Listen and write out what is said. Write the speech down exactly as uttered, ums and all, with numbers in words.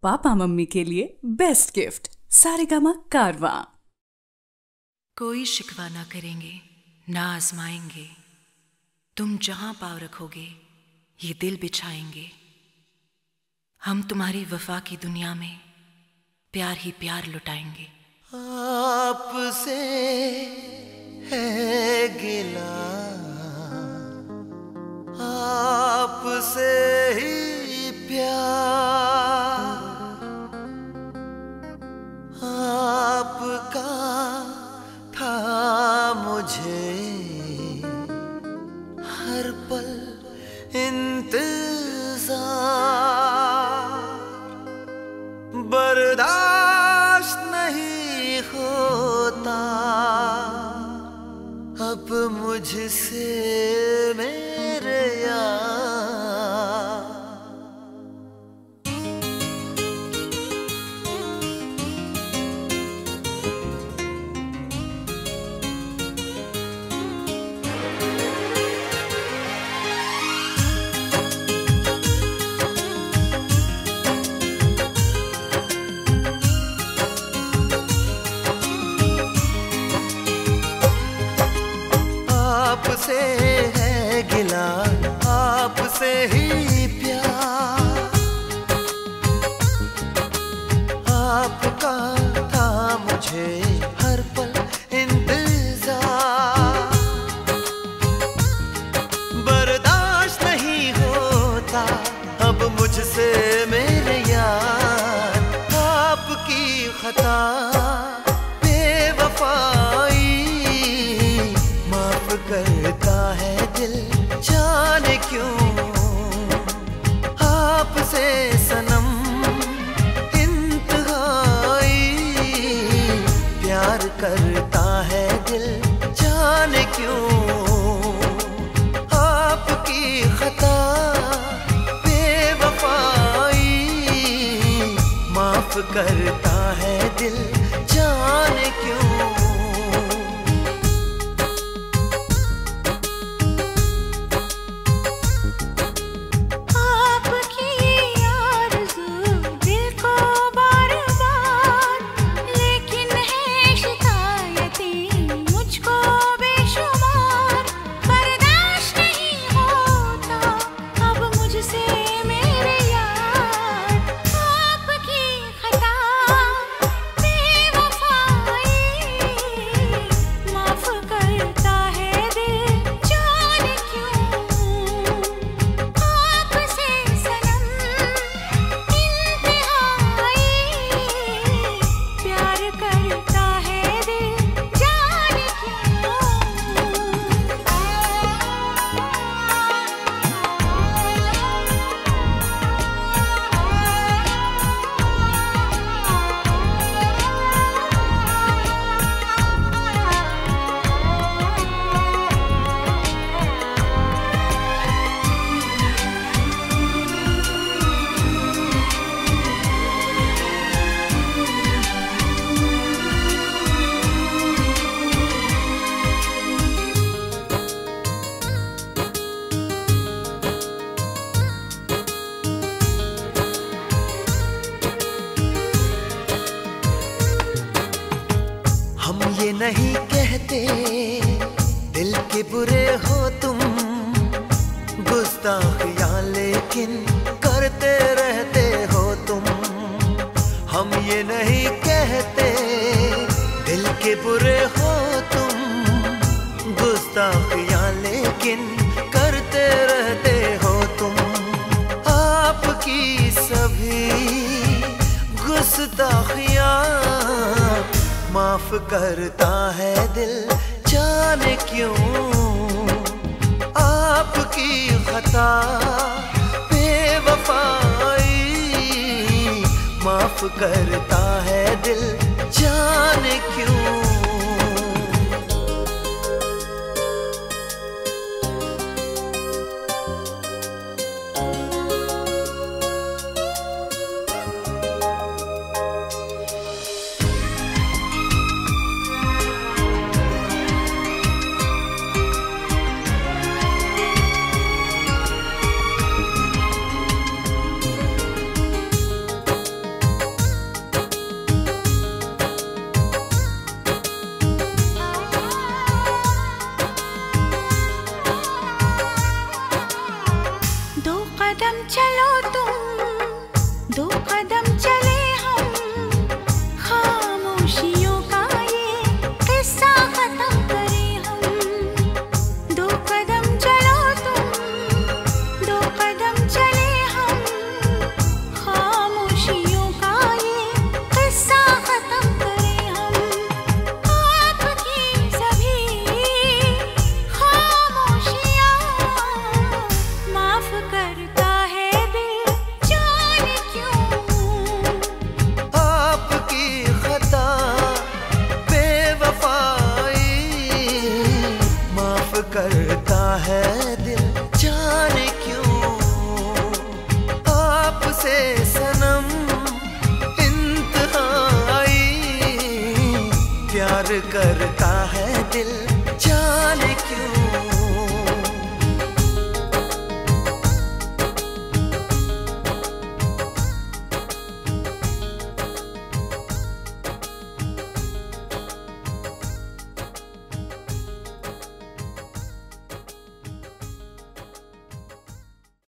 Papa mummy के लिए best gift Saregama कारवां। कोई शिकवा ना करेंगे, ना आजमाएंगे, तुम जहां पाँव रखोगे ये दिल बिछाएंगे। हम तुम्हारी वफा की दुनिया में प्यार ही प्यार लुटाएंगे। आपसे है गिला, आपसे ही प्यार, आपका था मुझे हर पल इंतजार। बर्दाश्त नहीं होता अब मुझसे मेरे यार। आपसे है गिला, आपसे ही प्यार, आपका था मुझे हर पल इंतजार। बर्दाश्त नहीं होता अब मुझसे मेरे यार। आपकी खता करता है दिल जाने क्यों। आपसे सनम इंतहाई प्यार करता है दिल जाने क्यों। आपकी खता बेवफाई माफ करता है दिल जाने क्यों। हम ये नहीं कहते दिल के बुरे हो तुम, गुस्ताखियां लेकिन करते रहते हो तुम। हम ये नहीं कहते दिल के बुरे हो तुम, गुस्ताखियां लेकिन करते रहते हो तुम। आपकी सभी गुस्ताखियां माफ करता है दिल जाने क्यों। आपकी खता बेवफाई माफ करता है दिल जाने क्यों। दो कदम चले हम, खामोशियों का ये किस्सा खत्म करें हम। दो कदम चलो तुम, दो कदम चले हम, खामोशियों का ये किस्सा खत्म करें हम। आपकी सभी खामोशियाँ माफ करता है दिल, जाने क्यों। आपकी खता बेवफाई माफ करता है दिल, जाने क्यों। आपसे सनम इंतहाई प्यार करता है दिल,